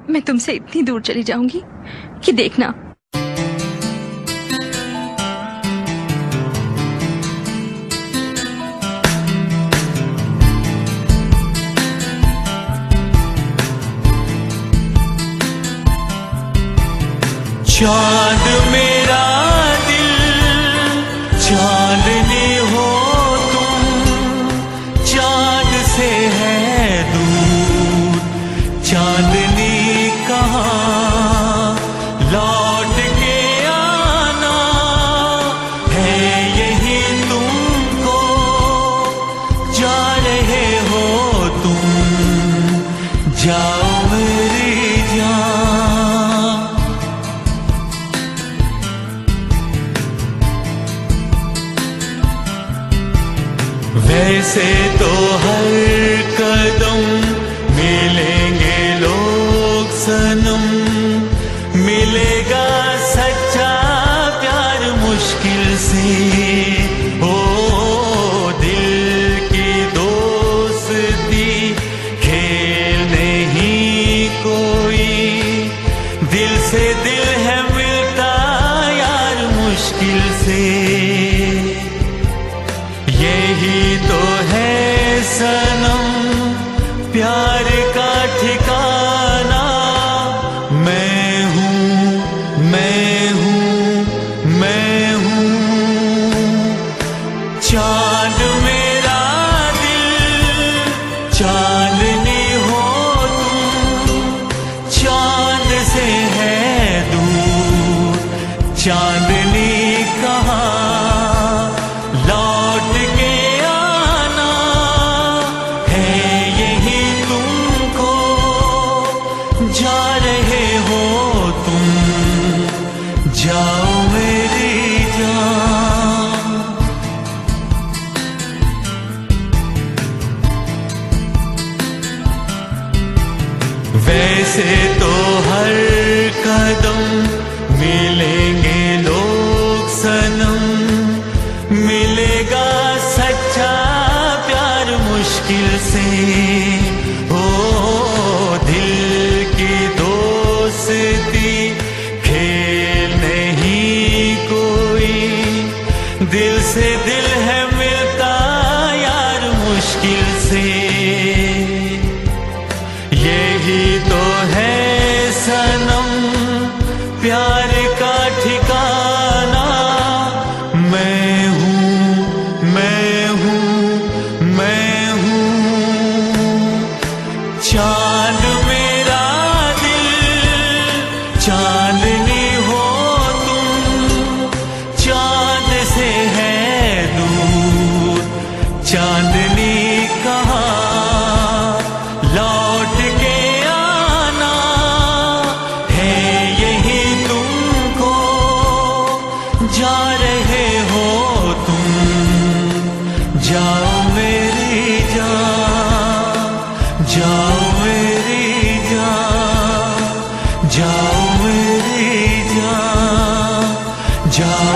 मैं तुमसे इतनी दूर चली जाऊंगी कि देखना। चांद मेरा दिल चांदनी हो तुम, चांद से है दूर चांदनी कहाँ, लौट के आना है यही तुमको, जा रहे हो तुम, जाओ मेरी जान। वैसे तो हर कदम मिलेंगे लोग सनम, मिलेगा सच्चा प्यार मुश्किल से, ओ दिल की दोस्ती खेल नहीं कोई, दिल से दिल है मिलता यार मुश्किल से, यही तो है सनम प्यार का ठिकाना। मैं हूँ मैं हूँ मैं हूँ, चांद मेरा दिल चांदनी हो तुम, चांद से है दूर चांदनी कहाँ, लौट के आना है यही तुमको, जा रहे हो तुम, जाओ मेरी जान। वैसे तो हर कदम मिलेंगे लोग सनम, मिलेगा सच्चा प्यार मुश्किल से, ओ दिल की दोस्ती खेल नहीं कोई, दिल से दिल है मिलता यार मुश्किल से, यही तो है सनम प्यार का ठिकाना। मैं हूँ मैं हूँ मैं हूँ, चांद मेरा दिल चांदनी हो तुम, चांद से है दूर चांदनी कहाँ, लौट के आना है यही तुमको, जा रहे हो तुम, जाओ मेरी जान, जाओ मेरी जान, जाओ मेरी जान, जाओ